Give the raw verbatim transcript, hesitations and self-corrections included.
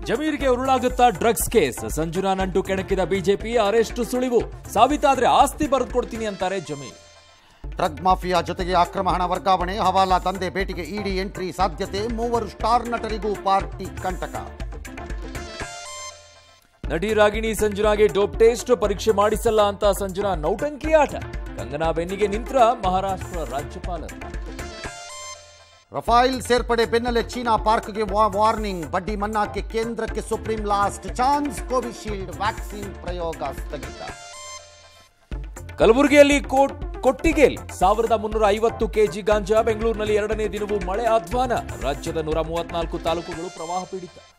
ಜಮೀರ್ಗೆ ಉರುಳಾಗುತ್ತಾ drugs case. ಸಂಜುನಾ ನಂಟು ಕೆಣಕಿದ BJP, arrest ಸುಳಿವು ಸಾಬೀತಾದ್ರೆ ಆಸ್ತಿ ಬರೆದುಕೊಡ್ತೀನಿ ಅಂತಾರೆ ಜಮೀರ್. ಡ್ರಗ್ ಮಾಫಿಯಾ ಜೊತೆಗೆ ಅಕ್ರಮ ಹಣ ವರ್ಗಾವಣೆ, ಹವಾಲಾ ತಂದೆ ಭೇಟಿಗೆ ಇಡಿ ಎಂಟ್ರಿ ಸಾಧ್ಯತೆ, ಮೂವರು ಸ್ಟಾರ್ ನಟರಿಗೂ ಪಾರ್ಟಿ ಕಂಟಕ. ನಟಿ ರಾಗಿಣಿ ಸಂಜುನಾಗೆ ಡೋಪ್ ಟೆಸ್ಟ್ ಪರೀಕ್ಷೆ ಮಾಡಿಸಲ್ಲ ಅಂತ ಸಂಜುನಾ ನೌಟಂಕಿ ಆಟ. ಕಂಗನಾ ಬೆನ್ನಿಗೆ ನಿಂತ್ರ ಮಹಾರಾಷ್ಟ್ರ ರಾಜ್ಯಪಾಲರು. ರಫಾಯಿಲ್ ಸೇರ್ಪಡೆ ಬೆನ್ನಲ್ಲೇ ಚೀನಾ ಪಾರ್ಕ್ಗೆ ವಾರ್ನಿಂಗ್, ಬಡ್ಡಿ ಮನ್ನಾಕ್ಕೆ ಕೇಂದ್ರಕ್ಕೆ supreme last chance, Covishield vaccine ಪ್ರಯೋಗ ಸ್ಥಗಿತ. ಕಲಬುರಗಿಯಲ್ಲಿ ಕೊಟ್ಟಿಗೆಯಲ್ಲಿ ಸಾವಿರದ ಮುನ್ನೂರ ಐವತ್ತು ಕೆಜಿ ಗಾಂಜಾ. ಬೆಂಗಳೂರಿನಲ್ಲಿ ಎರಡನೇ ದಿನವೂ ಮಳೆ ಆಹ್ವಾನ. ರಾಜ್ಯದ ನೂರ ಮೂವತ್ನಾಲ್ಕು ತಾಲೂಕುಗಳು ಪ್ರವಾಹ ಪೀಡಿತ.